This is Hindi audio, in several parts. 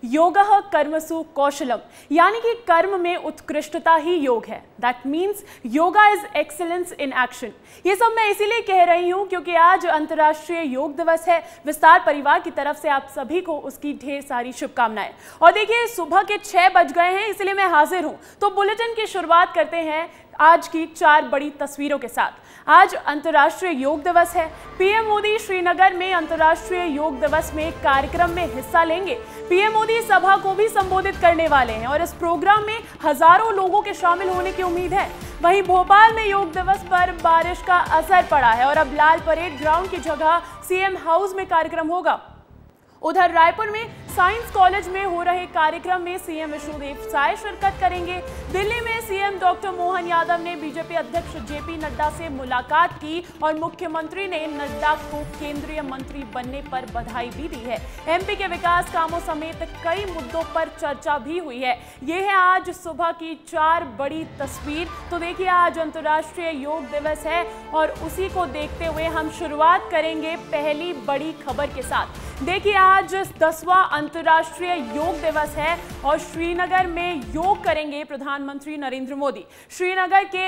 योगः कर्मसु कौशलम, यानी कि कर्म में उत्कृष्टता ही योग है। That means yoga is excellence in action. ये सब मैं इसीलिए कह रही हूँ क्योंकि आज अंतर्राष्ट्रीय योग दिवस है। विस्तार परिवार की तरफ से आप सभी को उसकी ढेर सारी शुभकामनाएं। और देखिए सुबह के 6 बज गए हैं, इसलिए मैं हाजिर हूँ। तो बुलेटिन की शुरुआत करते हैं आज की 4 बड़ी तस्वीरों के साथ। आज अंतर्राष्ट्रीय योग दिवस है। पीएम मोदी श्रीनगर में अंतर्राष्ट्रीय योग दिवस में कार्यक्रम में हिस्सा लेंगे। पीएम मोदी सभा को भी संबोधित करने वाले हैं और इस प्रोग्राम में हजारों लोगों के शामिल होने की उम्मीद है। वहीं भोपाल में योग दिवस पर बारिश का असर पड़ा है और अब लाल परेड ग्राउंड की जगह सीएम हाउस में कार्यक्रम होगा। उधर रायपुर में साइंस कॉलेज में हो रहे कार्यक्रम में सीएम विष्णुदेव साय शिरकत करेंगे। दिल्ली में सीएम डॉक्टर मोहन यादव ने बीजेपी अध्यक्ष जेपी नड्डा से मुलाकात की और मुख्यमंत्री ने नड्डा को केंद्रीय मंत्री बनने पर बधाई भी दी है। एमपी के विकास कामों समेत कई मुद्दों पर चर्चा भी हुई है। ये है आज सुबह की 4 बड़ी तस्वीर। तो देखिए आज अंतर्राष्ट्रीय योग दिवस है और उसी को देखते हुए हम शुरुआत करेंगे पहली बड़ी खबर के साथ। देखिए आज 10वां अंतर्राष्ट्रीय योग दिवस है और श्रीनगर में योग करेंगे प्रधानमंत्री नरेंद्र मोदी। श्रीनगर के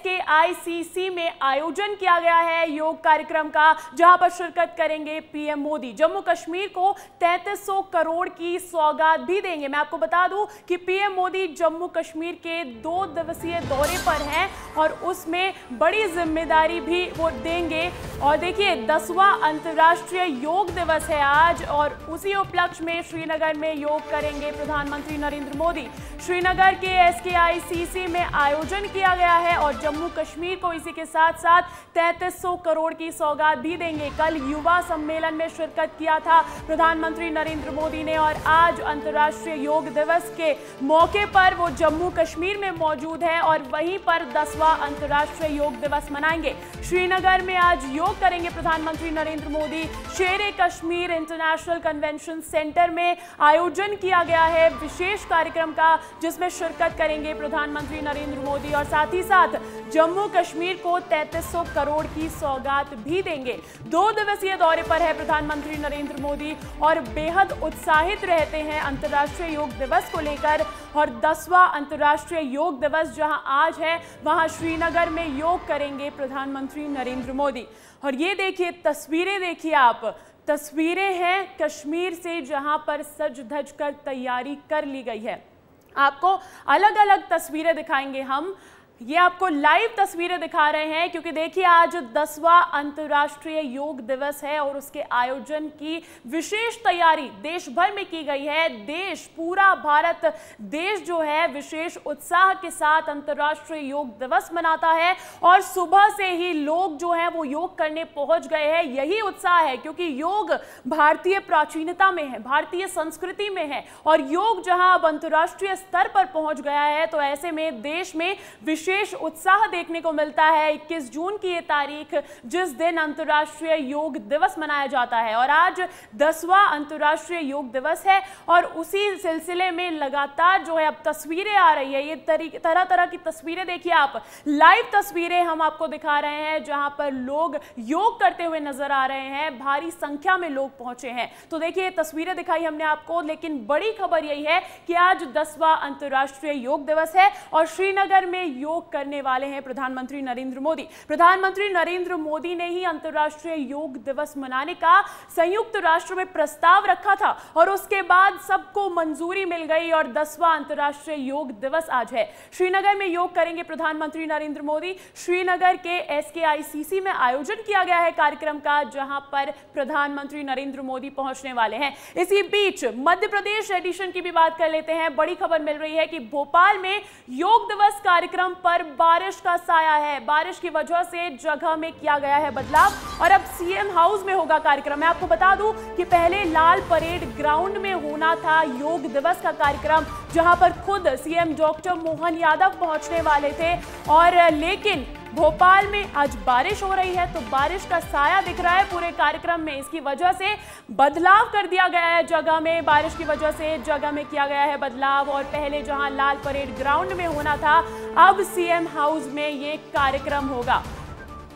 SKICC में आयोजन किया गया है योग कार्यक्रम का, जहां पर शिरकत करेंगे पीएम मोदी। जम्मू कश्मीर को 3300 करोड़ की सौगात भी देंगे। मैं आपको बता दूं कि पीएम मोदी जम्मू कश्मीर के 2 दिवसीय दौरे पर हैं और उसमें बड़ी जिम्मेदारी भी वो देंगे। और देखिए 10वां अंतर्राष्ट्रीय योग दिवस है आज और उसी उपलक्ष्य में श्रीनगर में योग करेंगे प्रधानमंत्री नरेंद्र मोदी। श्रीनगर के SKICC में आयोजन किया गया है और जम्मू कश्मीर को इसी के साथ साथ 3300 करोड़ की सौगात भी देंगे। कल युवा सम्मेलन में शिरकत किया था प्रधानमंत्री नरेंद्र मोदी ने और आज अंतर्राष्ट्रीय योग दिवस के मौके पर वो जम्मू कश्मीर में मौजूद है और वहीं पर 10वां अंतर्राष्ट्रीय योग दिवस मनाएंगे। श्रीनगर में आज योग करेंगे प्रधानमंत्री Narendra Modi. Sher-e-Kashmir international convention centre में आयोजन किया गया है विशेष कार्यक्रम का, जिसमें शिरकत करेंगे प्रधानमंत्री नरेंद्र मोदी और साथ ही साथ जम्मू कश्मीर को 3300 करोड़ की सौगात भी देंगे। 2 दिवसीय दौरे पर है प्रधानमंत्री नरेंद्र मोदी और बेहद उत्साहित रहते हैं अंतर्राष्ट्रीय योग दिवस को लेकर। और 10वां अंतर्राष्ट्रीय योग दिवस जहां आज है, वहां श्रीनगर में योग करेंगे प्रधानमंत्री नरेंद्र मोदी। और ये देखिए तस्वीरें, देखिए आप, तस्वीरें हैं कश्मीर से जहां पर सज धज कर तैयारी कर ली गई है। आपको अलग अलग तस्वीरें दिखाएंगे हम। ये आपको लाइव तस्वीरें दिखा रहे हैं क्योंकि देखिए आज 10वां अंतर्राष्ट्रीय योग दिवस है और उसके आयोजन की विशेष तैयारी देश भर में की गई है। देश, पूरा भारत देश जो है विशेष उत्साह के साथ अंतर्राष्ट्रीय योग दिवस मनाता है और सुबह से ही लोग जो हैं वो योग करने पहुंच गए हैं। यही उत्साह है क्योंकि योग भारतीय प्राचीनता में है, भारतीय संस्कृति में है और योग जहां अब अंतर्राष्ट्रीय स्तर पर पहुंच गया है तो ऐसे में देश में विशेष उत्साह देखने को मिलता है। 21 जून की ये तारीख जिस दिन अंतर्राष्ट्रीय योग दिवस मनाया जाता है और आज 10वां अंतर्राष्ट्रीय योग दिवस है और उसी सिलसिले में लगातार जो है अब तस्वीरें आ रही है। ये तरह तरह की तस्वीरें देखिए आप, लाइव तस्वीरें हम आपको दिखा रहे हैं जहां पर लोग योग करते हुए नजर आ रहे हैं। भारी संख्या में लोग पहुंचे हैं। तो देखिए तस्वीरें दिखाई हमने आपको, लेकिन बड़ी खबर यही है कि आज 10वां अंतर्राष्ट्रीय योग दिवस है और श्रीनगर में योग करने वाले हैं प्रधानमंत्री नरेंद्र मोदी। प्रधानमंत्री नरेंद्र मोदी ने ही अंतर्राष्ट्रीय योग दिवस मनाने का संयुक्त राष्ट्र में प्रस्ताव रखा था और उसके बाद सबको मंजूरी मिल गई और 10वां अंतर्राष्ट्रीय योग दिवस आज है। श्रीनगर में योग करेंगे प्रधानमंत्री नरेंद्र मोदी। श्रीनगर के SKICC में आयोजन किया गया है कार्यक्रम का, जहां पर प्रधानमंत्री नरेंद्र मोदी पहुंचने वाले हैं। इसी बीच मध्य प्रदेश एडिशन की भी बात कर लेते हैं। बड़ी खबर मिल रही है कि भोपाल में योग दिवस कार्यक्रम पर बारिश का साया है। बारिश की वजह से जगह में किया गया है बदलाव और अब सीएम हाउस में होगा कार्यक्रम। मैं आपको बता दूं कि पहले लाल परेड ग्राउंड में होना था योग दिवस का कार्यक्रम, जहां पर खुद सीएम डॉक्टर मोहन यादव पहुंचने वाले थे और लेकिन भोपाल में आज बारिश हो रही है तो बारिश का साया दिख रहा है पूरे कार्यक्रम में। इसकी वजह से बदलाव कर दिया गया है जगह में। बारिश की वजह से जगह में किया गया है बदलाव और पहले जहां लाल परेड ग्राउंड में होना था, अब सीएम हाउस में ये कार्यक्रम होगा।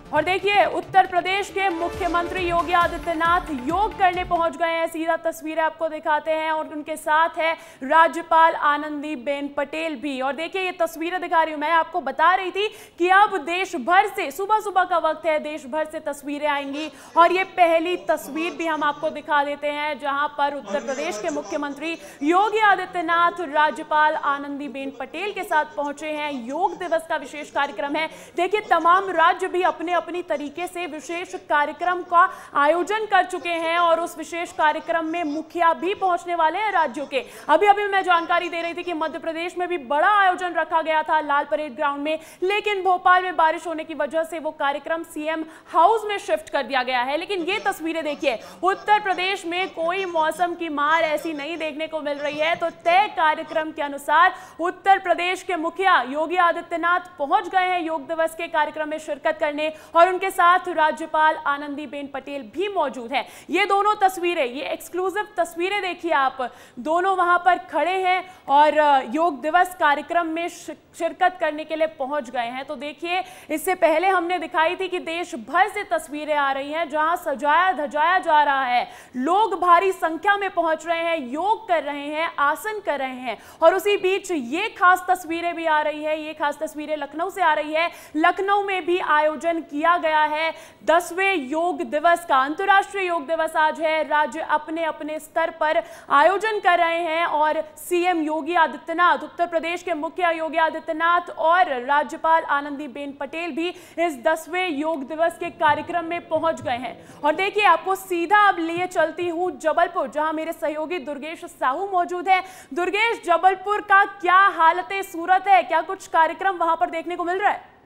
और देखिए, उत्तर प्रदेश के मुख्यमंत्री योगी आदित्यनाथ योग करने पहुंच गए हैं। सीधा तस्वीरें आपको दिखाते हैं और उनके साथ है राज्यपाल आनंदीबेन पटेल भी। और देखिए, ये तस्वीरें दिखा रही हूं, मैं आपको बता रही थी कि अब देश भर से, सुबह सुबह का वक्त है, देश भर से तस्वीरें आएंगी। और ये पहली तस्वीर भी हम आपको दिखा देते हैं, जहां पर उत्तर प्रदेश के मुख्यमंत्री योगी आदित्यनाथ राज्यपाल आनंदीबेन पटेल के साथ पहुंचे हैं। योग दिवस का विशेष कार्यक्रम है। देखिए, तमाम राज्य भी अपने अपनी तरीके से विशेष कार्यक्रम का आयोजन कर चुके हैं और उस विशेष कार्यक्रम में मुखिया भी पहुंचने वाले हैं राज्यों के। अभी अभी मैं जानकारी दे रही थी कि मध्य प्रदेश में भी बड़ा आयोजन रखा गया था लाल परेड ग्राउंड में, लेकिन भोपाल में बारिश होने की वजह से वो कार्यक्रम सीएम हाउस में शिफ्ट कर दिया गया है। लेकिन ये तस्वीरें देखिए, उत्तर प्रदेश में कोई मौसम की मार ऐसी नहीं देखने को मिल रही है। तो तय कार्यक्रम के अनुसार उत्तर प्रदेश के मुखिया योगी आदित्यनाथ पहुंच गए हैं योग दिवस के कार्यक्रम में शिरकत करने और उनके साथ राज्यपाल आनंदीबेन पटेल भी मौजूद हैं। ये दोनों तस्वीरें, ये एक्सक्लूसिव तस्वीरें देखिए आप, दोनों वहां पर खड़े हैं और योग दिवस कार्यक्रम में शिरकत करने के लिए पहुंच गए हैं। तो देखिए, इससे पहले हमने दिखाई थी कि देश भर से तस्वीरें आ रही हैं जहां सजाया धजाया जा रहा है, लोग भारी संख्या में पहुंच रहे हैं, योग कर रहे हैं, आसन कर रहे हैं। और उसी बीच ये खास तस्वीरें भी आ रही है, ये खास तस्वीरें लखनऊ से आ रही है। लखनऊ में भी आयोजन किया गया है 10वें योग दिवस का। अंतर्राष्ट्रीय योग दिवस आज है। राज्य अपने अपने स्तर पर आयोजन कर रहे हैं और सीएम योगी आदित्यनाथ, उत्तर प्रदेश के मुखिया योगी आदित्यनाथ और राज्यपाल आनंदीबेन पटेल भी इस 10वें योग दिवस के कार्यक्रम में पहुंच गए हैं। और देखिए, आपको सीधा अब लिए चलती हूं जबलपुर, जहां मेरे सहयोगी दुर्गेश साहू मौजूद है। दुर्गेश, जबलपुर का क्या हालत सूरत है? क्या कुछ कार्यक्रम वहां पर देखने को मिल रहा है?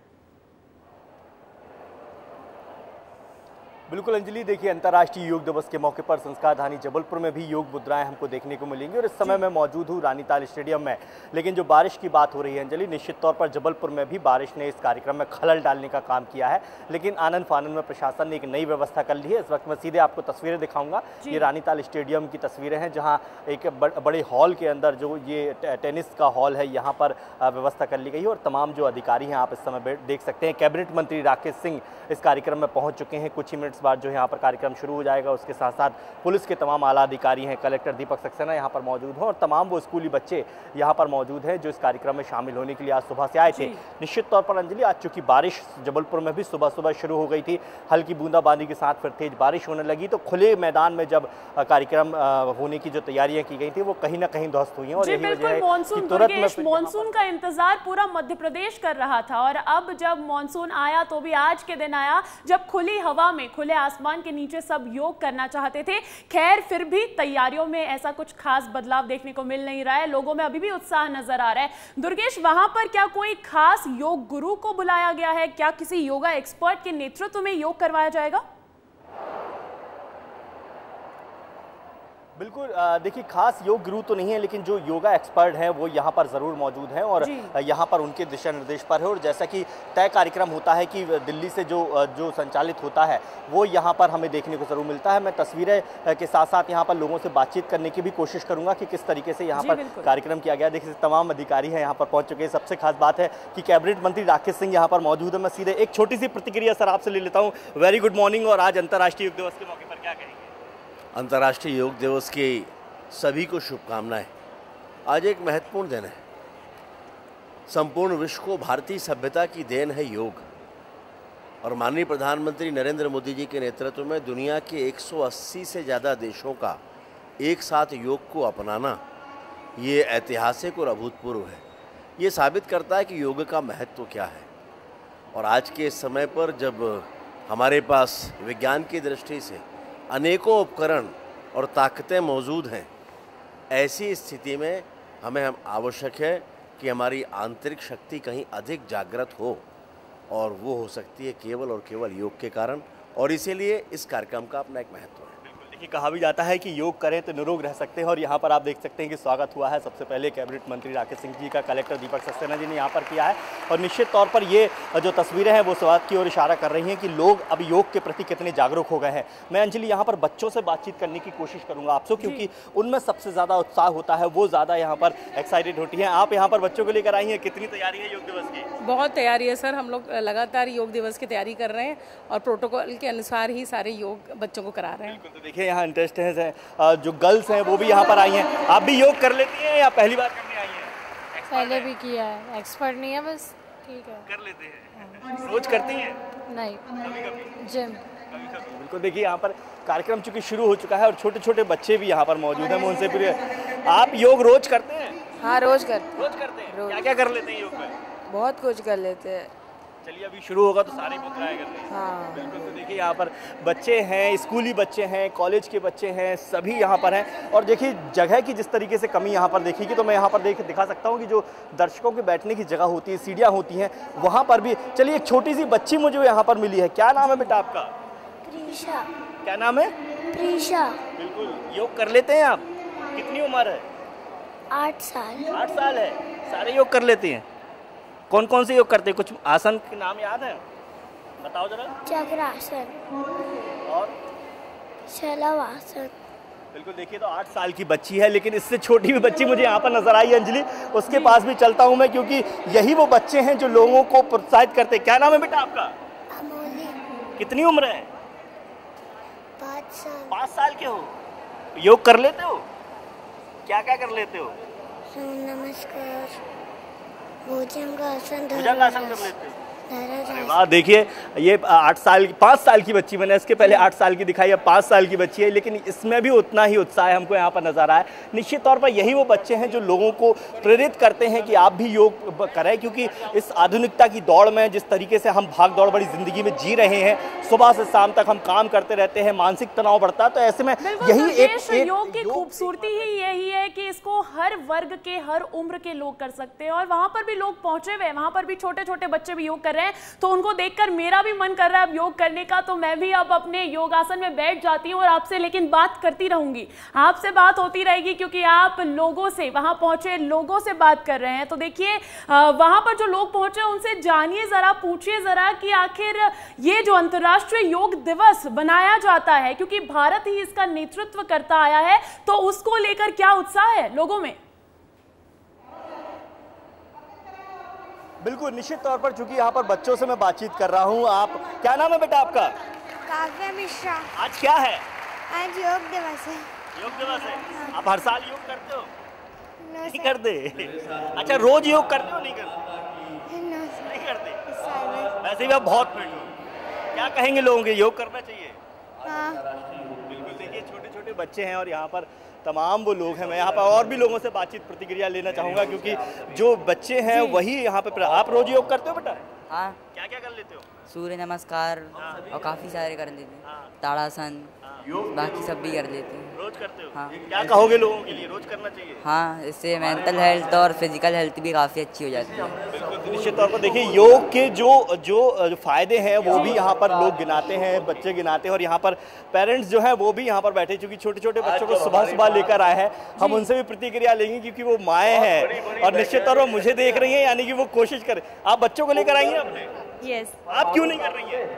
बिल्कुल अंजलि, देखिए, अंतर्राष्ट्रीय योग दिवस के मौके पर संस्कारधानी जबलपुर में भी योग मुद्राएं हमको देखने को मिलेंगी। और इस समय मैं मौजूद हूँ रानीताल स्टेडियम में। लेकिन जो बारिश की बात हो रही है अंजलि, निश्चित तौर पर जबलपुर में भी बारिश ने इस कार्यक्रम में खलल डालने का काम किया है। लेकिन आनंद फानंद में प्रशासन ने एक नई व्यवस्था कर ली है। इस वक्त मैं सीधे आपको तस्वीरें दिखाऊंगा। ये रानीताल स्टेडियम की तस्वीरें हैं, जहाँ एक बड़े हॉल के अंदर जो ये टेनिस का हॉल है, यहाँ पर व्यवस्था कर ली गई है। और तमाम जो अधिकारी हैं आप इस समय देख सकते हैं। कैबिनेट मंत्री राकेश सिंह इस कार्यक्रम में पहुँच चुके हैं। कुछ ही मिनट्स बाद जो यहाँ पर कार्यक्रम शुरू हो जाएगा। उसके साथ साथ पुलिस के तमाम आला अधिकारी हैं, कलेक्टर दीपक सक्सेना यहाँ पर मौजूद हैं और तमाम वो स्कूली बच्चे यहाँ पर मौजूद हैं जो इस कार्यक्रम में शामिल होने के लिए आज सुबह से आए थे। निश्चित तौर पर अंजलि, आज चूंकि बारिश जबलपुर में भी सुबह सुबह शुरू हो गई थी, हल्की बूंदाबांदी के साथ फिर तेज बारिश होने लगी, तो खुले मैदान में जब कार्यक्रम होने की जो तैयारियां की गई थी वो कहीं ना कहीं ध्वस्त हुई हैं। और यही वजह है कि तुरंत मॉनसून का इंतजार पूरा मध्य प्रदेश कर रहा था और अब जब मॉनसून आया तो भी आज के दिन आया जब खुली हवा में, खुले आसमान के नीचे सब योग करना चाहते थे। खैर, फिर भी तैयारियों में ऐसा कुछ खास बदलाव देखने को मिल नहीं रहा है। लोगों में अभी भी उत्साह नजर आ रहा है। दुर्गेश, वहां पर क्या कोई खास योग गुरु को बुलाया गया है? क्या किसी योगा एक्सपर्ट के नेतृत्व में योग करवाया जाएगा? बिल्कुल, देखिए, खास योग गुरु तो नहीं है, लेकिन जो योगा एक्सपर्ट हैं वो यहाँ पर ज़रूर मौजूद हैं और यहाँ पर उनके दिशा निर्देश पर है। और जैसा कि तय कार्यक्रम होता है कि दिल्ली से जो संचालित होता है वो यहाँ पर हमें देखने को ज़रूर मिलता है। मैं तस्वीरें के साथ साथ यहाँ पर लोगों से बातचीत करने की भी कोशिश करूँगा कि किस तरीके से यहाँ पर कार्यक्रम किया गया। देखिए, तमाम अधिकारी हैं यहाँ पर पहुँच चुके हैं। सबसे खास बात है कि कैबिनेट मंत्री राकेश सिंह यहाँ पर मौजूद है। मैं सीधे एक छोटी सी प्रतिक्रिया सर आपसे ले लेता हूँ। Very good morning. और आज अंतर्राष्ट्रीय योग दिवस के मौके पर क्या कहेंगे? अंतर्राष्ट्रीय योग दिवस की सभी को शुभकामनाएं। आज एक महत्वपूर्ण दिन है। संपूर्ण विश्व को भारतीय सभ्यता की देन है योग। और माननीय प्रधानमंत्री नरेंद्र मोदी जी के नेतृत्व में दुनिया के 180 से ज़्यादा देशों का एक साथ योग को अपनाना, ये ऐतिहासिक और अभूतपूर्व है। ये साबित करता है कि योग का महत्व क्या है। और आज के इस समय पर जब हमारे पास विज्ञान की दृष्टि से अनेकों उपकरण और ताकतें मौजूद हैं, ऐसी स्थिति में हमें आवश्यक है कि हमारी आंतरिक शक्ति कहीं अधिक जागृत हो और वो हो सकती है केवल और केवल योग के कारण। और इसीलिए इस कार्यक्रम का अपना एक महत्व है। कि कहा भी जाता है कि योग करें तो निरोग रह सकते हैं और यहाँ पर आप देख सकते हैं कि स्वागत हुआ है सबसे पहले कैबिनेट मंत्री राकेश सिंह जी का, कलेक्टर दीपक सक्सेना जी ने यहाँ पर किया है। और निश्चित तौर पर ये जो तस्वीरें हैं वो इस बात की ओर इशारा कर रही हैं कि लोग अब योग के प्रति कितने जागरूक हो गए हैं। मैं अंजलि यहाँ पर बच्चों से बातचीत करने की कोशिश करूँगा आपसे, क्योंकि उनमें सबसे ज़्यादा उत्साह होता है, वो ज़्यादा यहाँ पर एक्साइटेड होती हैं। आप यहाँ पर बच्चों को लेकर आई हैं, कितनी तैयारी है योग दिवस की? बहुत तैयारी है सर, हम लोग लगातार योग दिवस की तैयारी कर रहे हैं और प्रोटोकॉल के अनुसार ही सारे योग बच्चों को करा रहे हैं। तो देखिए यहाँ इंटरेस्ट है, जो गर्ल्स हैं वो भी यहाँ पर आई हैं। आप भी योग कर लेती हैं या पहली बार करने आई हैं? पहले भी किया है, एक्सपर्ट नहीं है, बस ठीक है कर लेते हैं। रोज करती हैं? नहीं, जिम। बिल्कुल, देखिए यहाँ पर कार्यक्रम चूंकि शुरू हो चुका है और छोटे छोटे बच्चे भी यहाँ पर मौजूद हैं। मैं उनसे पूरे, आप योग रोज करते हैं? हाँ, रोज करते हैं। क्या क्या कर लेते हैं योग में? बहुत कुछ कर लेते हैं। चलिए अभी शुरू होगा तो सारे मुद्राएं कर रहे हैं। हाँ बिल्कुल, तो देखिए यहाँ पर बच्चे हैं, स्कूली बच्चे हैं, कॉलेज के बच्चे हैं, सभी यहाँ पर हैं। और देखिए जगह की जिस तरीके से कमी यहाँ पर देखिएगी तो मैं यहाँ पर दिखा सकता हूँ कि जो दर्शकों के बैठने की जगह होती है, सीढ़ियाँ होती हैं, वहाँ पर भी। चलिए एक छोटी सी बच्ची मुझे यहाँ पर मिली है। क्या नाम है बेटा आपका? प्रीशा। क्या नाम है? प्रीशा। बिल्कुल, योग कर लेते हैं आप? कितनी उम्र है? 8 साल। 8 साल है। सारे योग कर लेते हैं? कौन कौन से योग करते हैं? कुछ आसन के नाम याद है? बताओ जरा। चक्रासन और शलवासन। बिल्कुल, देखिए तो 8 साल की बच्ची है, लेकिन इससे छोटी भी बच्ची मुझे यहाँ पर नजर आई अंजलि। उसके पास भी चलता हूँ मैं, क्योंकि यही वो बच्चे हैं जो लोगों को प्रोत्साहित करते हैं। क्या नाम है बेटा आपका? अमोली। कितनी उम्र है? 5 साल। 5 साल के हो? योग कर लेते हो? क्या क्या कर लेते हो? सूर्य नमस्कार, भुजंगासन कर लेते हो? धनुरासन। वाह, देखिए ये 5 साल की बच्ची, मैंने इसके पहले 8 साल की दिखाई, अब 5 साल की बच्ची है, लेकिन इसमें भी उतना ही उत्साह हमको यहाँ पर नजर आया। निश्चित तौर पर यही वो बच्चे हैं जो लोगों को प्रेरित करते हैं कि आप भी योग करें, क्योंकि इस आधुनिकता की दौड़ में जिस तरीके से हम भाग दौड़ बड़ी जिंदगी में जी रहे हैं, सुबह से शाम तक हम काम करते रहते हैं, मानसिक तनाव बढ़ता है, तो ऐसे में यही एक योग की खूबसूरती ही यही है कि इसको हर वर्ग के, हर उम्र के लोग कर सकते हैं। और वहां पर भी लोग पहुंचे हुए हैं, वहां पर भी छोटे छोटे बच्चे भी योग कर रहे हैं, तो उनको देखकर मेरा भी मन कर रहा है अब योग करने का। तो मैं भी अब अपने योगासन में बैठ जाती हूँ और आपसे लेकिन बात करती रहूंगी, आपसे बात होती रहेगी, क्योंकि आप लोगों से, वहां पहुंचे लोगों से बात कर रहे हैं। तो देखिए वहां पर जो लोग पहुंचे उनसे जानिए जरा, पूछिए जरा कि आखिर ये जो अंतर्राष्ट्रीय योग दिवस बनाया जाता है, क्योंकि भारत ही इसका नेतृत्व करता आया है, तो उसको लेकर क्या उत्साह है लोगों में? बिल्कुल, निश्चित तौर पर चूंकि यहाँ पर बच्चों से मैं बातचीत कर रहा हूँ। आप, क्या नाम है बेटा आपका? काव्या मिश्रा। आज क्या है? आज योग दिवस है। योग दिवस है। आप हर साल योग करते हो? नो नहीं करते? अच्छा, रोज योग करते हो? नहीं करते? नहीं करते? वैसे भी आप बहुत फिट हो। क्या कहेंगे लोगों के, योग करना चाहिए? हाँ। बिल्कुल, देखिए छोटे छोटे बच्चे हैं और यहाँ पर तमाम वो लोग हैं। मैं यहाँ पर और भी लोगों से बातचीत, प्रतिक्रिया लेना चाहूँगा, क्योंकि जो बच्चे हैं वही यहाँ पे। आप रोज योग करते हो बेटा? हाँ। क्या क्या कर लेते हो? सूर्य नमस्कार और काफ़ी सारे कर लेते हैं, ताड़ासन, बाकी सब भी कर लेते हैं। रोज करते हो? हाँ। क्या कहोगे लोगों के लिए, रोज करना चाहिए? हाँ, इससे मेंटल हेल्थ और फिजिकल हेल्थ भी काफ़ी अच्छी हो जाती है। बिल्कुल, निश्चित तौर पर देखिए योग के जो फायदे हैं वो भी यहाँ पर लोग गिनाते हैं, बच्चे गिनाते हैं। और यहाँ पर पेरेंट्स जो है वो भी यहाँ पर बैठे, क्योंकि छोटे छोटे बच्चों को सुबह सुबह लेकर आए हैं। हम उनसे भी प्रतिक्रिया लेंगे, क्योंकि वो माएँ हैं और निश्चित तौर पर मुझे देख रही हैं, यानी कि वो कोशिश करें। आप बच्चों को लेकर आई हैं अपने? यस। आप क्यों नहीं कर रही हैं?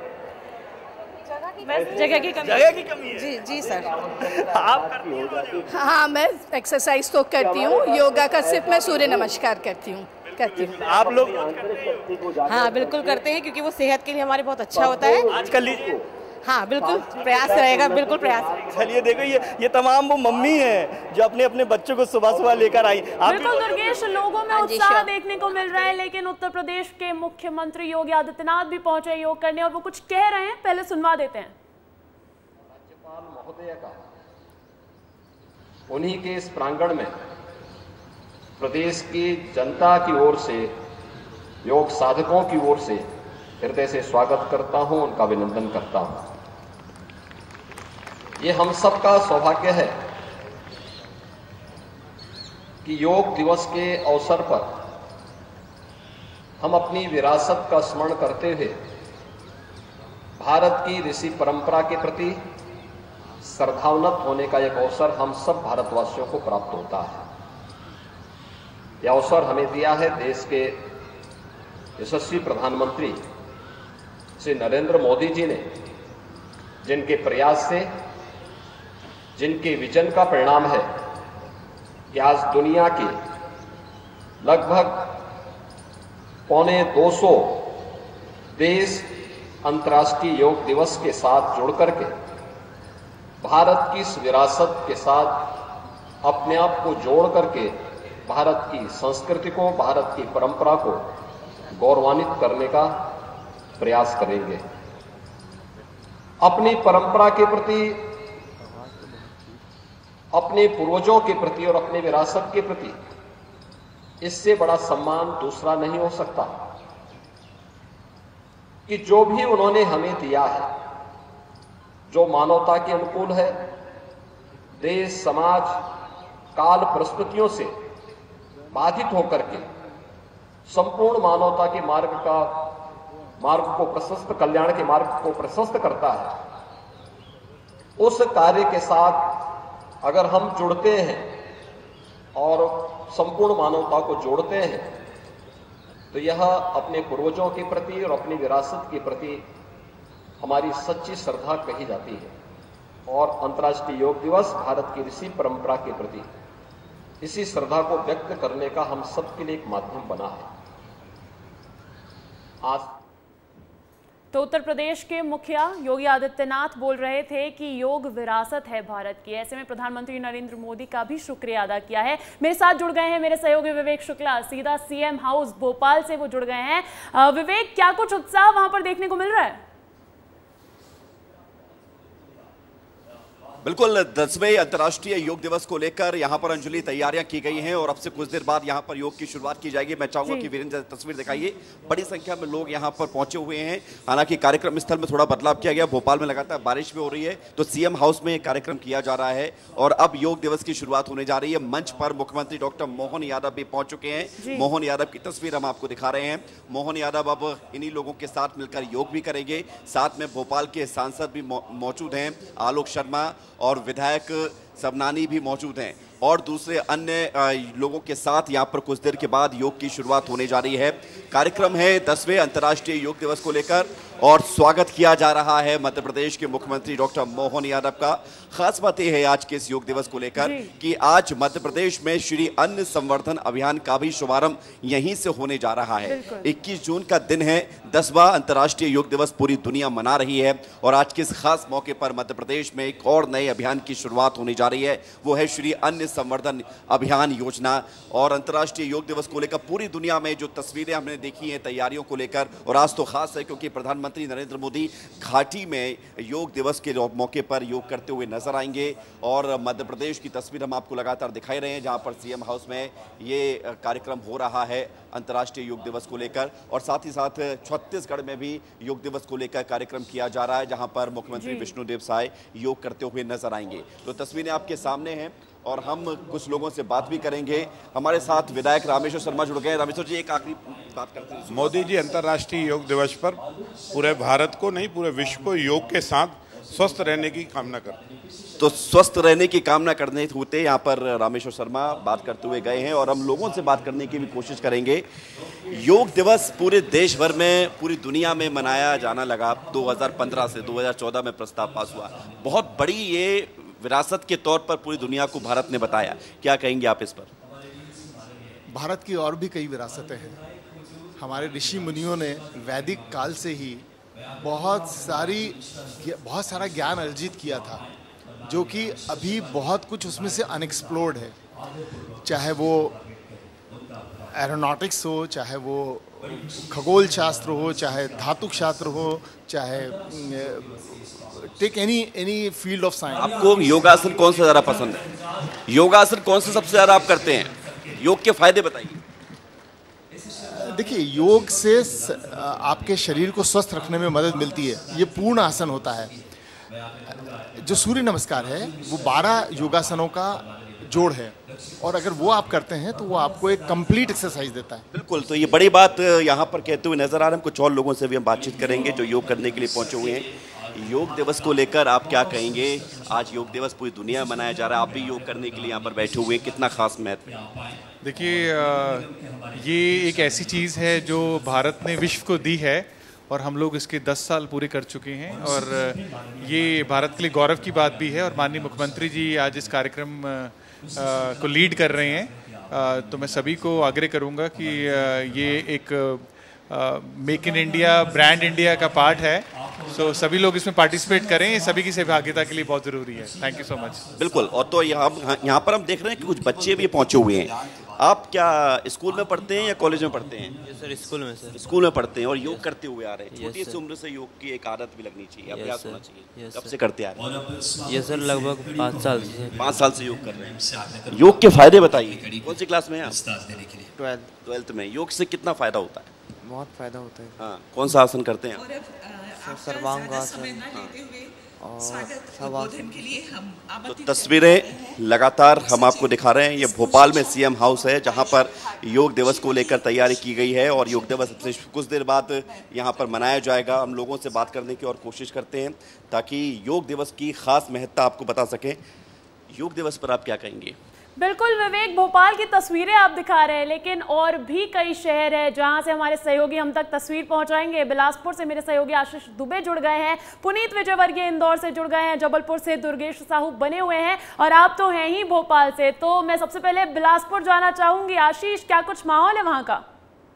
जगह की कमी है। जी सर। आप करती हैं रोज? हाँ, मैं एक्सरसाइज तो करती हूँ, योगा का सिर्फ मैं सूर्य नमस्कार करती हूँ। आप लोग रोज करते हैं? हाँ, बिल्कुल करते हैं, क्योंकि वो सेहत के लिए हमारे बहुत अच्छा होता है। आज कर लीजिए। हाँ, बिल्कुल प्रयास रहेगा, बिल्कुल प्रयास। चलिए देखो, ये तमाम वो मम्मी हैं जो अपने अपने बच्चों को सुबह सुबह लेकर आई। बिल्कुल दुर्गेश, लोगों में उत्साह देखने को मिल रहा है, लेकिन उत्तर प्रदेश के मुख्यमंत्री योगी आदित्यनाथ भी पहुंचे योग करने और वो कुछ कह रहे हैं, पहले सुनवा देते हैं। राज्यपाल महोदय का उन्हीं के इस प्रांगण में प्रदेश की जनता की ओर से, योग साधकों की ओर से हृदय से स्वागत करता हूं, उनका अभिनंदन करता हूं। ये हम सबका सौभाग्य है कि योग दिवस के अवसर पर हम अपनी विरासत का स्मरण करते हुए भारत की ऋषि परंपरा के प्रति श्रद्धान्वित होने का एक अवसर हम सब भारतवासियों को प्राप्त होता है। यह अवसर हमें दिया है देश के यशस्वी प्रधानमंत्री श्री नरेंद्र मोदी जी ने, जिनके प्रयास से, जिनके विजन का परिणाम है कि आज दुनिया के लगभग 250 देश अंतर्राष्ट्रीय योग दिवस के साथ जुड़ करके भारत की इस विरासत के साथ अपने आप को जोड़ करके भारत की संस्कृति को, भारत की परंपरा को गौरवान्वित करने का प्रयास करेंगे। अपनी परंपरा के प्रति, अपने पूर्वजों के प्रति और अपने विरासत के प्रति इससे बड़ा सम्मान दूसरा नहीं हो सकता कि जो भी उन्होंने हमें दिया है, जो मानवता के अनुकूल है, देश, समाज, काल परिस्थितियों से बाधित होकर के संपूर्ण मानवता के मार्ग को प्रशस्त, कल्याण के मार्ग को प्रशस्त करता है। उस कार्य के साथ अगर हम जुड़ते हैं और संपूर्ण मानवता को जोड़ते हैं तो यह अपने पूर्वजों के प्रति और अपनी विरासत के प्रति हमारी सच्ची श्रद्धा कही जाती है। और अंतर्राष्ट्रीय योग दिवस भारत की ऋषि परंपरा के प्रति इसी श्रद्धा को व्यक्त करने का हम सबके लिए एक माध्यम बना है। आज तो उत्तर प्रदेश के मुखिया योगी आदित्यनाथ बोल रहे थे कि योग विरासत है भारत की। ऐसे में प्रधानमंत्री नरेंद्र मोदी का भी शुक्रिया अदा किया है। मेरे साथ जुड़ गए हैं मेरे सहयोगी विवेक शुक्ला, सीधा सीएम हाउस भोपाल से वो जुड़ गए हैं। विवेक, क्या कुछ उत्साह वहां पर देखने को मिल रहा है? बिल्कुल, 10वें अंतर्राष्ट्रीय योग दिवस को लेकर यहां पर अंजलि तैयारियां की गई हैं और अब से कुछ देर बाद यहां पर योग की शुरुआत की जाएगी। मैं चाहूंगा कि वीरेंद्र तस्वीर दिखाइए। बड़ी संख्या में लोग यहां पर पहुंचे हुए हैं। हालांकि कार्यक्रम स्थल में थोड़ा बदलाव किया गया। भोपाल में लगातार बारिश भी हो रही है तो सीएम हाउस में कार्यक्रम किया जा रहा है और अब योग दिवस की शुरुआत होने जा रही है। मंच पर मुख्यमंत्री डॉक्टर मोहन यादव भी पहुंच चुके हैं। मोहन यादव की तस्वीर हम आपको दिखा रहे हैं। मोहन यादव अब इन्हीं लोगों के साथ मिलकर योग भी करेंगे। साथ में भोपाल के सांसद भी मौजूद हैं, आलोक शर्मा, और विधायक सबनानी भी मौजूद हैं और दूसरे अन्य लोगों के साथ यहां पर कुछ देर के बाद योग की शुरुआत होने जा रही है। कार्यक्रम है 10वें अंतर्राष्ट्रीय योग दिवस को लेकर और स्वागत किया जा रहा है मध्य प्रदेश के मुख्यमंत्री डॉक्टर मोहन यादव का। खास बात यह है आज के इस योग दिवस को लेकर कि आज मध्य प्रदेश में श्री अन्न संवर्धन अभियान का भी शुभारंभ यहीं से होने जा रहा है। 21 जून का दिन है, 10वां अंतर्राष्ट्रीय योग दिवस पूरी दुनिया मना रही है और आज के इस खास मौके पर मध्य प्रदेश में एक और नए अभियान की शुरुआत होने जा रही है। वो है श्री अन्न संवर्धन अभियान योजना। और अंतर्राष्ट्रीय योग दिवस को लेकर पूरी दुनिया में जो तस्वीरें हमने देखी हैं तैयारियों को लेकर, और आज तो खास है क्योंकि प्रधानमंत्री नरेंद्र मोदी घाटी में योग दिवस के मौके पर योग करते हुए नजर आएंगे। और मध्य प्रदेश की तस्वीर हम आपको लगातार दिखाई रहे हैं जहां पर सीएम हाउस में ये कार्यक्रम हो रहा है अंतर्राष्ट्रीय योग दिवस को लेकर। और साथ ही साथ छत्तीसगढ़ में भी योग दिवस को लेकर कार्यक्रम किया जा रहा है जहां पर मुख्यमंत्री विष्णुदेव साय योग करते हुए नजर आएंगे। तो तस्वीरें आपके सामने हैं और हम कुछ लोगों से बात भी करेंगे। हमारे साथ विधायक रामेश्वर शर्मा जुड़ गए। रामेश्वर जी, एक आखिरी बात करते हैं। मोदी जी अंतर्राष्ट्रीय योग दिवस पर पूरे भारत को नहीं, पूरे विश्व को योग के साथ स्वस्थ रहने की कामना करते हैं। तो स्वस्थ रहने की कामना करने होते यहाँ पर रामेश्वर शर्मा बात करते हुए गए हैं और हम लोगों से बात करने की भी कोशिश करेंगे। योग दिवस पूरे देश भर में, पूरी दुनिया में मनाया जाना लगा। 2015 से 2014 में प्रस्ताव पास हुआ। बहुत बड़ी ये विरासत के तौर पर पूरी दुनिया को भारत ने बताया। क्या कहेंगे आप इस पर? भारत की और भी कई विरासतें हैं। हमारे ऋषि मुनियों ने वैदिक काल से ही बहुत सारा ज्ञान अर्जित किया था जो कि अभी बहुत कुछ उसमें से अनएक्सप्लोर्ड है। चाहे वो एरोनॉटिक्स हो, चाहे वो खगोल शास्त्र हो, चाहे धातुक शास्त्र हो, चाहे take any field of science. आपको योगासन कौन सा ज़्यादा पसंद है? योगासन कौन सा सबसे ज़्यादा आप करते हैं? योग के फायदे बताइए। देखिए, योग से आपके शरीर को स्वस्थ रखने में मदद मिलती है। ये पूर्ण आसन होता है। जो सूर्य नमस्कार है वो 12 योगासनों का जोड़ है और अगर वो आप करते हैं तो वो आपको एक कंप्लीट एक्सरसाइज देता है। बिल्कुल, तो ये बड़ी बात यहाँ पर कहते हुए नजर आ रहे हैं। कुछ और लोगों से भी हम बातचीत करेंगे जो योग करने के लिए पहुंचे हुए हैं। योग दिवस को लेकर आप क्या कहेंगे? आज योग दिवस पूरी दुनिया में मनाया जा रहा है, आप भी योग करने के लिए यहाँ पर बैठे हुए हैं, कितना खास महत्व है? देखिए, ये एक ऐसी चीज़ है जो भारत ने विश्व को दी है और हम लोग इसके 10 साल पूरे कर चुके हैं और ये भारत के लिए गौरव की बात भी है। और माननीय मुख्यमंत्री जी आज इस कार्यक्रम को लीड कर रहे हैं, तो मैं सभी को आग्रह करूंगा कि ये एक make in India, brand India का पार्ट है। सो सभी लोग इसमें पार्टिसिपेट करें, सभी की सहभागिता के लिए बहुत ज़रूरी है। Thank you so much. बिल्कुल। और तो यहाँ पर हम देख रहे हैं कि कुछ बच्चे भी पहुँचे हुए हैं। आप क्या स्कूल में पढ़ते हैं या कॉलेज में पढ़ते हैं? यस सर, स्कूल में सर। स्कूल में पढ़ते हैं और योग करते हुए आ रहे हैं। छोटी सी उम्र से योग की एक आदत भी लगनी चाहिए, अभ्यास होना चाहिए। कब से करते आ रहे हैं? ये सर लगभग 5 साल से। 5 साल से योग कर रहे हैं। योग के फायदे बताइए। कौन सी क्लास में हैं आप? 12th में। योग से कितना फायदा होता है? बहुत फायदा होता है। हाँ, कौन सा आसन करते हैं आप? सर्वांगासन और शवासन। तो तस्वीरें लगातार हम आपको दिखा रहे हैं। ये भोपाल में सीएम हाउस है जहां पर योग दिवस को लेकर तैयारी की गई है और योग दिवस से कुछ देर बाद यहां पर मनाया जाएगा। हम लोगों से बात करने की और कोशिश करते हैं ताकि योग दिवस की खास महत्ता आपको बता सकें। योग दिवस पर आप क्या कहेंगे? बिल्कुल विवेक, भोपाल की तस्वीरें आप दिखा रहे हैं, लेकिन और भी कई शहर है जहां से हमारे सहयोगी हम तक तस्वीर पहुंचाएंगे। बिलासपुर से मेरे सहयोगी आशीष दुबे जुड़ गए हैं, पुनीत विजयवर्गीय इंदौर से जुड़ गए हैं, जबलपुर से दुर्गेश साहू बने हुए हैं और आप तो हैं ही भोपाल से। तो मैं सबसे पहले बिलासपुर जाना चाहूंगी। आशीष, क्या कुछ माहौल है वहां का?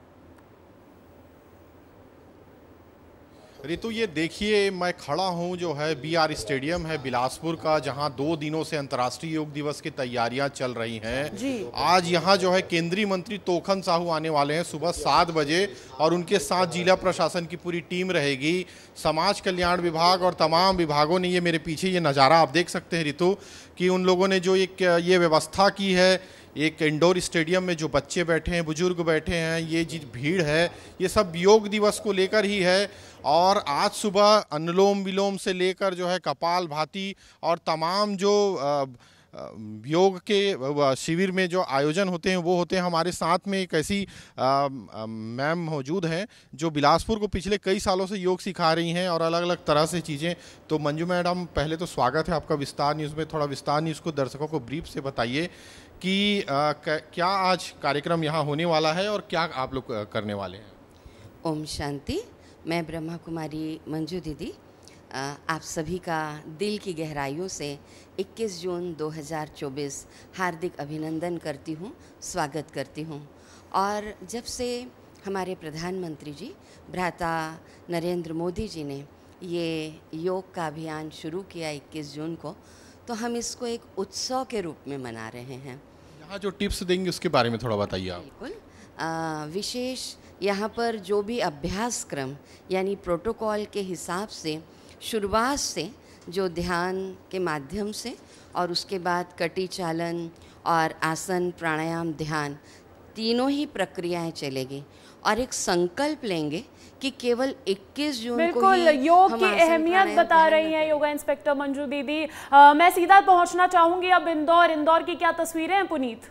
रितु, ये देखिए मैं खड़ा हूँ जो है BR स्टेडियम है बिलासपुर का, जहाँ 2 दिनों से अंतर्राष्ट्रीय योग दिवस की तैयारियां चल रही हैं। आज यहाँ जो है केंद्रीय मंत्री तोखन साहू आने वाले हैं सुबह 7 बजे और उनके साथ जिला प्रशासन की पूरी टीम रहेगी। समाज कल्याण विभाग और तमाम विभागों ने, ये मेरे पीछे ये नज़ारा आप देख सकते हैं रितु, कि उन लोगों ने जो एक ये व्यवस्था की है, एक इंडोर स्टेडियम में जो बच्चे बैठे हैं, बुजुर्ग बैठे हैं, ये जी भीड़ है, ये सब योग दिवस को लेकर ही है। और आज सुबह अनुलोम विलोम से लेकर जो है कपाल भाती और तमाम जो योग के शिविर में जो आयोजन होते हैं वो होते हैं। हमारे साथ में एक ऐसी मैम मौजूद हैं जो बिलासपुर को पिछले कई सालों से योग सिखा रही हैं और अलग अलग तरह से चीज़ें। तो मंजू मैडम, पहले तो स्वागत है आपका विस्तार न्यूज़ में। थोड़ा विस्तार न्यूज़ को दर्शकों को ब्रीफ से बताइए कि क्या आज कार्यक्रम यहाँ होने वाला है और क्या आप लोग करने वाले हैं? ओम शांति। मैं ब्रह्मा कुमारी मंजू दीदी आप सभी का दिल की गहराइयों से 21 जून 2024 हार्दिक अभिनंदन करती हूँ, स्वागत करती हूँ। और जब से हमारे प्रधानमंत्री जी भ्राता नरेंद्र मोदी जी ने ये योग का अभियान शुरू किया 21 जून को, तो हम इसको एक उत्सव के रूप में मना रहे हैं। यहाँ जो टिप्स देंगे उसके बारे में थोड़ा बताइए आप। बिल्कुल। विशेष यहाँ पर जो भी अभ्यासक्रम यानी प्रोटोकॉल के हिसाब से शुरुआत से जो ध्यान के माध्यम से और उसके बाद कटी चालन और आसन, प्राणायाम, ध्यान तीनों ही प्रक्रियाएं चलेगी और एक संकल्प लेंगे कि केवल 21 जून को बिल्कुल योग की अहमियत बता रही हैं योगा इंस्पेक्टर मंजू दीदी। मैं सीधा पहुंचना चाहूंगी अब इंदौर की क्या तस्वीरें हैं पुनीत?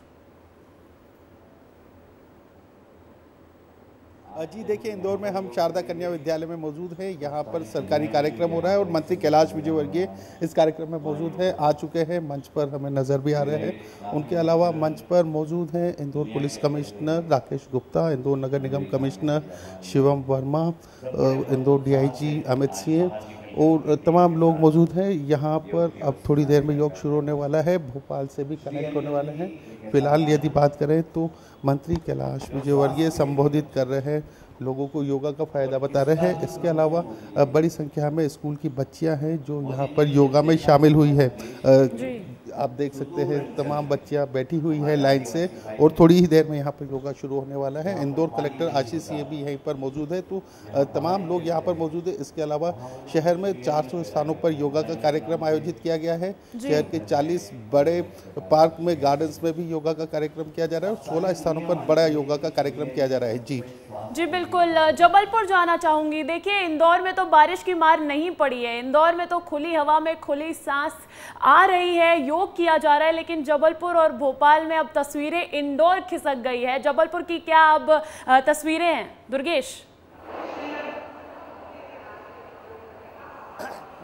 जी देखिए, इंदौर में हम शारदा कन्या विद्यालय में मौजूद हैं। यहाँ पर सरकारी कार्यक्रम हो रहा है और मंत्री कैलाश विजयवर्गीय इस कार्यक्रम में मौजूद हैं, आ चुके हैं, मंच पर हमें नज़र भी आ रहे हैं। उनके अलावा मंच पर मौजूद हैं इंदौर पुलिस कमिश्नर राकेश गुप्ता, इंदौर नगर निगम कमिश्नर शिवम वर्मा, इंदौर DIG अमित सिंह और तमाम लोग मौजूद हैं यहाँ पर। अब थोड़ी देर में योग शुरू होने वाला है, भोपाल से भी कनेक्ट होने वाले हैं। फिलहाल यदि बात करें तो मंत्री कैलाश विजयवर्गीय संबोधित कर रहे हैं, लोगों को योगा का फ़ायदा बता रहे हैं। इसके अलावा बड़ी संख्या में स्कूल की बच्चियां हैं जो यहाँ पर योगा में शामिल हुई है। आप देख सकते हैं तमाम बच्चियां बैठी हुई है लाइन से और थोड़ी ही देर में यहाँ पर योगा शुरू होने वाला है। इंदौर कलेक्टर आशीष सिंह भी यहीं पर मौजूद है, तो तमाम लोग यहाँ पर मौजूद है। इसके अलावा शहर में 400 स्थानों पर योगा का कार्यक्रम आयोजित किया गया है। शहर के 40 बड़े पार्क में, गार्डन्स में भी योगा का कार्यक्रम किया जा रहा है और 16 स्थानों पर बड़ा योगा का कार्यक्रम किया जा रहा है। जी बिल्कुल। जबलपुर जाना चाहूंगी। देखिए, इंदौर में तो बारिश की मार नहीं पड़ी है, इंदौर में तो खुली हवा में खुली सांस आ रही है, योग किया जा रहा है। लेकिन जबलपुर और भोपाल में अब तस्वीरें इंदौर खिसक गई है। जबलपुर की क्या अब तस्वीरें हैं दुर्गेश?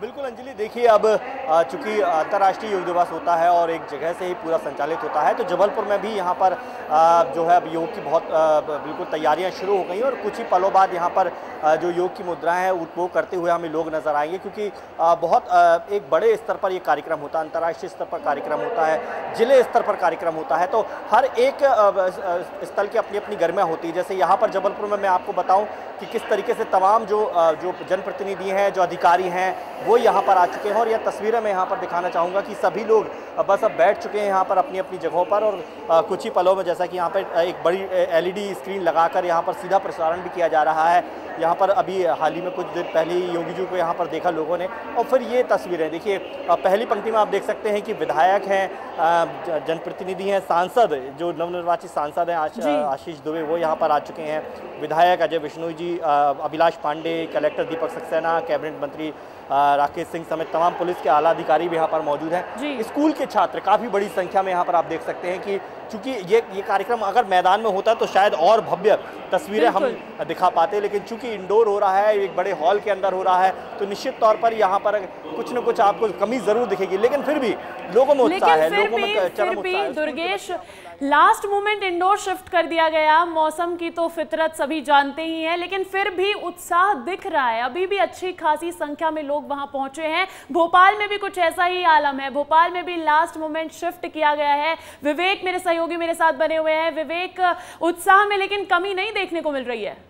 बिल्कुल अंजलि, देखिए अब चूंकि अंतर्राष्ट्रीय योग दिवस होता है और एक जगह से ही पूरा संचालित होता है, तो जबलपुर में भी यहाँ पर जो है अब योग की बहुत बिल्कुल तैयारियाँ शुरू हो गई हैं और कुछ ही पलों बाद यहाँ पर जो योग की मुद्राएं हैं वो करते हुए हमें लोग नजर आएंगे, क्योंकि बहुत एक बड़े स्तर पर ये कार्यक्रम होता है, अंतर्राष्ट्रीय स्तर पर कार्यक्रम होता है, जिले स्तर पर कार्यक्रम होता है, तो हर एक स्थल की अपनी अपनी गरिमा होती है। जैसे यहाँ पर जबलपुर में मैं आपको बताऊँ कि किस तरीके से तमाम जो जनप्रतिनिधि हैं, जो अधिकारी हैं, वो यहाँ पर आ चुके हैं और यह तस्वीरें मैं यहाँ पर दिखाना चाहूँगा कि सभी लोग बस अब बैठ चुके हैं यहाँ पर अपनी अपनी जगहों पर और कुछ ही पलों में जैसा कि यहाँ पर एक बड़ी LED स्क्रीन लगाकर यहाँ पर सीधा प्रसारण भी किया जा रहा है। यहाँ पर अभी हाल ही में कुछ दिन पहले ही योगी जी को यहाँ पर देखा लोगों ने और फिर ये तस्वीरें देखिए, पहली पंक्ति में आप देख सकते हैं कि विधायक हैं, जनप्रतिनिधि हैं, सांसद जो नवनिर्वाचित सांसद हैं आशीष दुबे वो यहाँ पर आ चुके हैं, विधायक अजय विश्नोई जी, अभिलाष पांडे, कलेक्टर दीपक सक्सेना, कैबिनेट मंत्री राकेश सिंह समेत तमाम पुलिस के आला अधिकारी भी यहाँ पर मौजूद हैं। स्कूल के छात्र काफ़ी बड़ी संख्या में यहाँ पर आप देख सकते हैं कि चूंकि ये कार्यक्रम अगर मैदान में होता तो शायद और भव्य तस्वीरें हम दिखा पाते, लेकिन चूंकि इंडोर हो रहा है, एक बड़े हॉल के अंदर हो रहा है, तो निश्चित तौर पर यहाँ पर कुछ न कुछ आपको कमी जरूर दिखेगी, लेकिन फिर भी लोगों में उत्साह है, लोगों में चरम उत्साह है। Durgesh, last moment indoor shift कर दिया गया, मौसम की तो फितरत सभी जानते ही हैं, लेकिन फिर भी उत्साह दिख रहा है, अभी भी अच्छी खासी संख्या में लोग वहां पहुंचे हैं। भोपाल में भी कुछ ऐसा ही आलम है, भोपाल में भी लास्ट मोमेंट शिफ्ट किया गया है। विवेक मेरे सहयोगी मेरे साथ बने हुए हैं। विवेक, उत्साह में लेकिन कमी नहीं देखने को मिल रही है।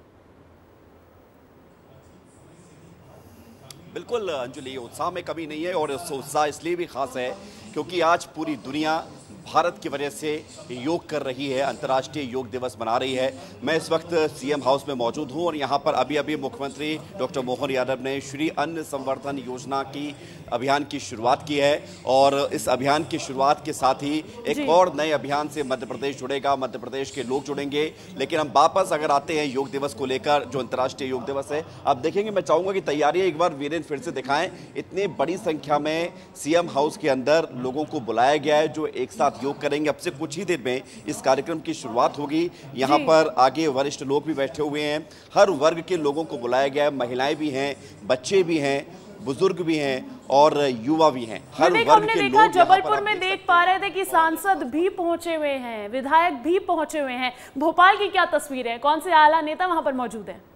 बिल्कुल अंजलि, उत्साह में कमी नहीं है और उत्साह इसलिए भी खास है क्योंकि आज पूरी दुनिया भारत की वजह से योग कर रही है, अंतर्राष्ट्रीय योग दिवस मना रही है। मैं इस वक्त सीएम हाउस में मौजूद हूं और यहां पर अभी मुख्यमंत्री डॉक्टर मोहन यादव ने श्री अन्न संवर्धन योजना की अभियान की शुरुआत की है और इस अभियान की शुरुआत के साथ ही एक और नए अभियान से मध्य प्रदेश जुड़ेगा, मध्य प्रदेश के लोग जुड़ेंगे। लेकिन हम वापस अगर आते हैं योग दिवस को लेकर, जो अंतर्राष्ट्रीय योग दिवस है, आप देखेंगे, मैं चाहूंगा कि तैयारियां एक बार वीरेंद्र फिर से दिखाएं। इतनी बड़ी संख्या में सीएम हाउस के अंदर लोगों को बुलाया गया है जो एक साथ योग करेंगे। अब से कुछ ही देर में इस कार्यक्रम की शुरुआत होगी। यहाँ पर आगे वरिष्ठ लोग भी बैठे हुए हैं, हर वर्ग के लोगों को बुलाया गया है, महिलाएं भी हैं, बच्चे भी हैं, बुजुर्ग भी हैं और युवा भी हैं, हर वर्ग के लोग। जबलपुर में देख पा रहे थे कि सांसद भी पहुंचे हुए हैं, विधायक भी पहुंचे हुए हैं। भोपाल की क्या तस्वीर है, कौन से आला नेता वहां पर मौजूद हैं?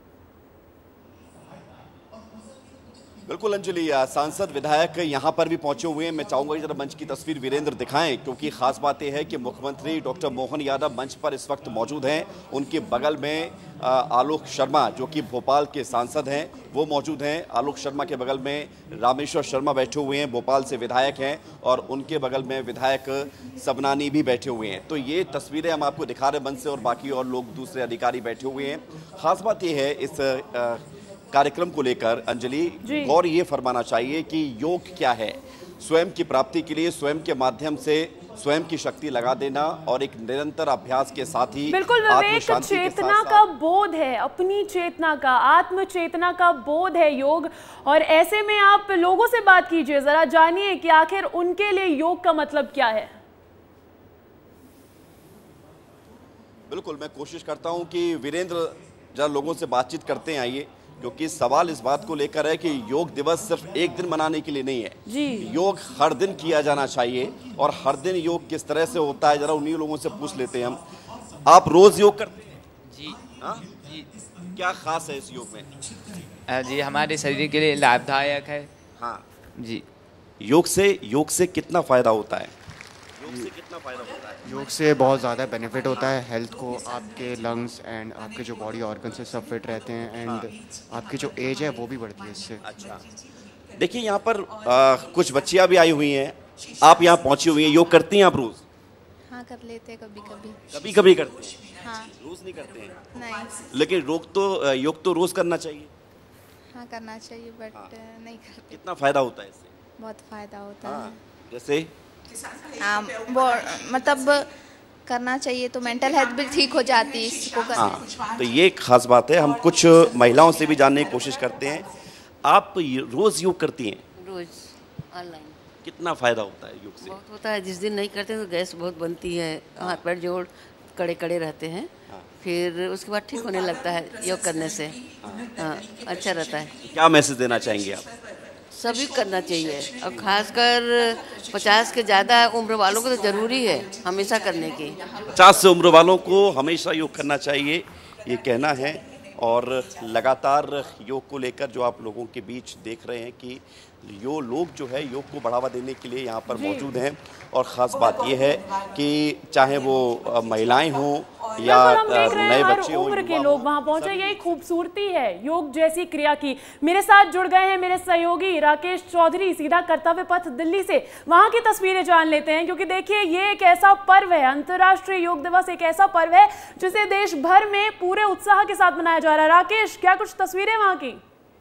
बिल्कुल अंजलि, सांसद विधायक यहाँ पर भी पहुंचे हुए हैं। मैं चाहूंगा कि जरा मंच की तस्वीर वीरेंद्र दिखाएं, क्योंकि खास बात यह है कि मुख्यमंत्री डॉक्टर मोहन यादव मंच पर इस वक्त मौजूद हैं। उनके बगल में आलोक शर्मा जो कि भोपाल के सांसद हैं वो मौजूद हैं। आलोक शर्मा के बगल में रामेश्वर शर्मा बैठे हुए हैं, भोपाल से विधायक हैं, और उनके बगल में विधायक सबनानी भी बैठे हुए हैं। तो ये तस्वीरें हम आपको दिखा रहे हैं मंच से, और बाकी और लोग दूसरे अधिकारी बैठे हुए हैं। खास बात यह है इस कार्यक्रम को लेकर अंजलि, और ये फरमाना चाहिए कि योग क्या है। स्वयं की प्राप्ति के लिए स्वयं के माध्यम से स्वयं की शक्ति लगा देना और एक निरंतर अभ्यास के साथ ही बिल्कुल विवेक, चेतना का बोध है, अपनी चेतना का, आत्म चेतना का बोध है योग। और ऐसे में आप लोगों से बात कीजिए, जरा जानिए कि आखिर उनके लिए योग का मतलब क्या है। बिल्कुल, मैं कोशिश करता हूं कि वीरेंद्र जरा लोगों से बातचीत करते हैं, आइए, क्योंकि सवाल इस बात को लेकर है कि योग दिवस सिर्फ एक दिन मनाने के लिए नहीं है जी। योग हर दिन किया जाना चाहिए, और हर दिन योग किस तरह से होता है जरा उन्हीं लोगों से पूछ लेते हैं हम। आप रोज योग करते हैं? जी। जी, क्या खास है इस योग में? जी, हमारे शरीर के लिए लाभदायक है। हाँ जी। योग से कितना फायदा होता है? योग से कितना फायदा होता है? योग से बहुत ज़्यादा बेनिफिट होता है हेल्थ को, आपके लंग्स एंड आपके जो बॉडी ऑर्गन से सब फिट रहते हैं, एंड आपकी जो एज है वो भी बढ़ती है इससे। अच्छा, देखिए यहाँ पर कुछ बच्चियाँ भी आई हुई हैं, आप यहाँ पहुँची हुई हैं, योग करती हैं आप रोज? हाँ, कर लेते हैं कभी कभी। कभी कभी करते हैं? हाँ। रोज नहीं करते हैं? नहीं। लेकिन योग तो रोज करना चाहिए। हाँ, करना चाहिए, बट नहीं करते। कितना फायदा होता है इससे? बहुत फायदा होता है। जैसे मतलब करना चाहिए तो मेंटल हेल्थ भी ठीक हो जाती है इसको करने। हाँ, तो ये खास बात है। हम कुछ महिलाओं से भी जानने की कोशिश करते हैं। आप रोज योग करती हैं? रोज ऑनलाइन। कितना फायदा होता है योग से? बहुत होता है। जिस दिन नहीं करते तो गैस बहुत बनती है, हाथ पैर जोड़ कड़े कड़े रहते हैं, फिर उसके बाद ठीक होने लगता है योग करने से। हाँ, अच्छा रहता है। क्या मैसेज देना चाहेंगे आप? सभी करना चाहिए और खासकर 50 के ज़्यादा उम्र वालों को तो ज़रूरी है हमेशा करने की। 50 से उम्र वालों को हमेशा योग करना चाहिए, ये कहना है। और लगातार योग को लेकर जो आप लोगों के बीच देख रहे हैं कि लोग जो है योग को बढ़ावा देने के लिए यहाँ पर मौजूद हैं। और ख़ास बात यह है कि चाहे वो महिलाएं हों या नए बच्चे हों, उम्र के लोग वहाँ पहुँचे, यही खूबसूरती है योग जैसी क्रिया की। मेरे साथ जुड़ गए हैं मेरे सहयोगी राकेश चौधरी, सीधा कर्तव्य पथ दिल्ली से। वहाँ की तस्वीरें जान लेते हैं, क्योंकि देखिए ये एक ऐसा पर्व है, अंतर्राष्ट्रीय योग दिवस एक ऐसा पर्व है जिसे देश भर में पूरे उत्साह के साथ मनाया जा रहा है। राकेश, क्या कुछ तस्वीरें वहाँ की?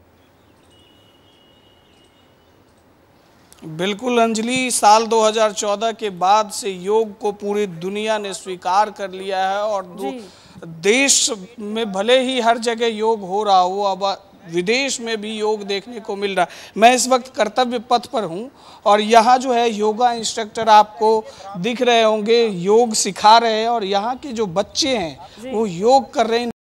बिल्कुल अंजलि, साल 2014 के बाद से योग को पूरी दुनिया ने स्वीकार कर लिया है और देश में भले ही हर जगह योग हो रहा हो, अब विदेश में भी योग देखने को मिल रहा है। मैं इस वक्त कर्तव्य पथ पर हूं और यहाँ जो है योगा इंस्ट्रक्टर आपको दिख रहे होंगे, योग सिखा रहे हैं और यहाँ के जो बच्चे हैं वो योग कर रहे हैं।